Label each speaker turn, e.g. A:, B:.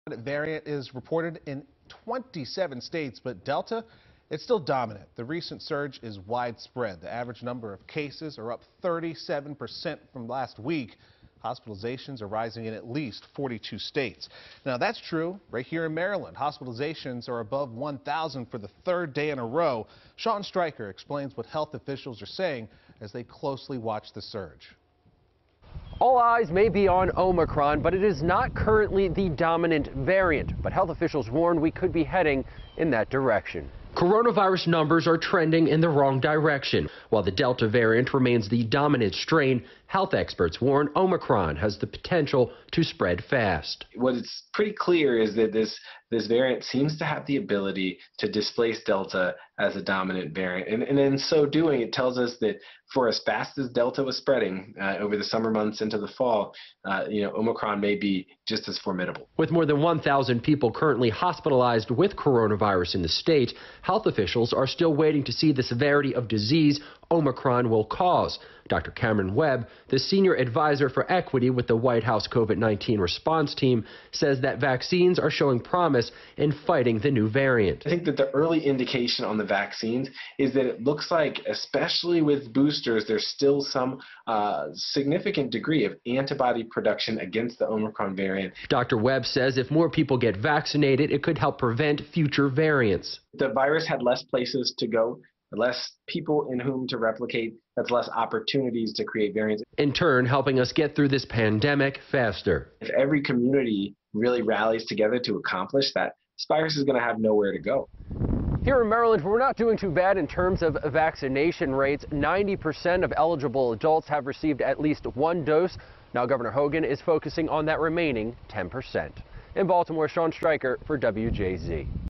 A: Variant is reported in 27 states, but Delta, it's still dominant. The recent surge is widespread. The average number of cases are up 37% from last week. Hospitalizations are rising in at least 42 states. Now, that's true right here in Maryland. Hospitalizations are above 1,000 for the third day in a row. Sean Stryker explains what health officials are saying as they closely watch the surge.
B: All eyes may be on Omicron, but it is not currently the dominant variant. But health officials warn we could be heading in that direction. Coronavirus numbers are trending in the wrong direction. While the Delta variant remains the dominant strain, health experts warn Omicron has the potential to spread fast.
C: What is pretty clear is that this variant seems to have the ability to displace Delta as a dominant variant. And in so doing, it tells us that for as fast as Delta was spreading over the summer months into the fall, Omicron may be just as formidable.
B: With more than 1,000 people currently hospitalized with coronavirus in the state, health officials are still waiting to see the severity of disease Omicron will cause. Dr. Cameron Webb, the senior advisor for equity with the White House COVID-19 response team, says that vaccines are showing promise in fighting the new variant.
C: I think that the early indication on the vaccines is that it looks like, especially with boosters, there's still some significant degree of antibody production against the Omicron variant.
B: Dr. Webb says if more people get vaccinated, it could help prevent future variants.
C: The virus had less places to go, less people in whom to replicate. That's less opportunities to create variants.
B: In turn, helping us get through this pandemic faster.
C: If every community really rallies together to accomplish that, this virus is going to have nowhere to go.
B: Here in Maryland, we're not doing too bad in terms of vaccination rates. 90% of eligible adults have received at least one dose. Now Governor Hogan is focusing on that remaining 10%. In Baltimore, Sean Stryker for WJZ.